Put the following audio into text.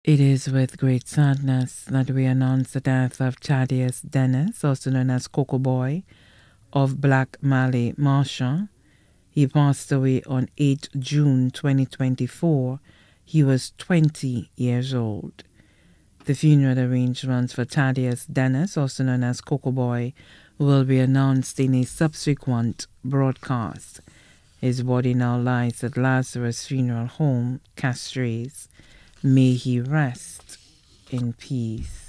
It is with great sadness that we announce the death of Thaddeus Denis, also known as Coco Boy, of Black Malay Marshall. He passed away on 8 June 2024. He was 20 years old. The funeral arrangements for Thaddeus Denis, also known as Coco Boy, will be announced in a subsequent broadcast. His body now lies at Lazarus Funeral Home, Castries. May he rest in peace.